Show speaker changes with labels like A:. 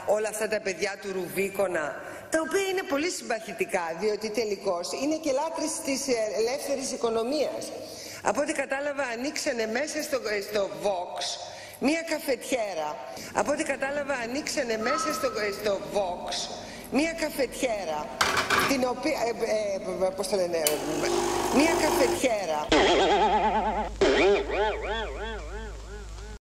A: όλα αυτά τα παιδιά του Ρουβίκονα, τα οποία είναι πολύ συμπαθητικά, διότι τελικώς είναι και λάτρεις της ελεύθερης οικονομίας. Από ό,τι κατάλαβα ανοίξανε μέσα στο Vox μία καφετιέρα. Από ό,τι κατάλαβα ανοίξανε μέσα στο Vox μία καφετιέρα, την οποία, πώς το λένε, μία καφετιέρα.